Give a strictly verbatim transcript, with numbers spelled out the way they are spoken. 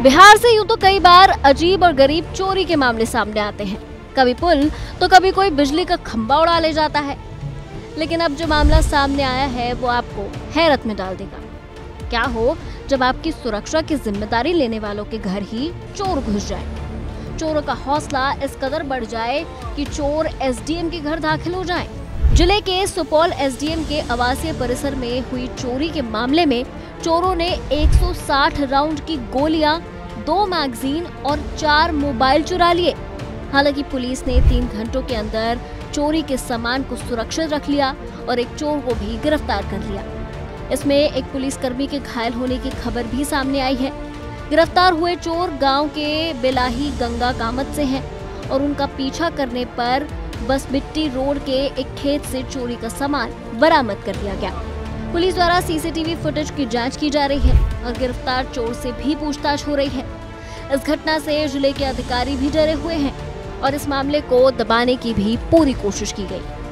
बिहार से यूं तो कई बार अजीब और गरीब चोरी के मामले सामने आते हैं। कभी पुल तो कभी कोई बिजली का खंभा उड़ा ले जाता है। लेकिन अब जो मामला सामने आया है वो आपको हैरत में डाल देगा। क्या हो जब आपकी सुरक्षा की जिम्मेदारी लेने वालों के घर ही चोर घुस जाए। चोरों का हौसला इस कदर बढ़ जाए कि चोर एसडीएम के घर दाखिल हो जाएं। जिले के सुपौल एसडीएम के आवासीय परिसर में हुई चोरी के मामले में चोरों ने एक सौ साठ राउंड की गोलियां, दो मैगजीन और चार मोबाइल चुरा लिए। हालांकि पुलिस ने तीन घंटों के अंदर चोरी के सामान को सुरक्षित रख लिया और एक चोर को भी गिरफ्तार कर लिया। इसमें एक पुलिसकर्मी के घायल होने की खबर भी सामने आई है। गिरफ्तार हुए चोर गांव के बेलाही गंगा कामत से हैं और उनका पीछा करने पर बसबिट्टी रोड के एक खेत से चोरी का सामान बरामद कर लिया गया। पुलिस द्वारा सीसीटीवी फुटेज की जांच की जा रही है और गिरफ्तार चोर से भी पूछताछ हो रही है। इस घटना से जिले के अधिकारी भी डरे हुए हैं और इस मामले को दबाने की भी पूरी कोशिश की गई।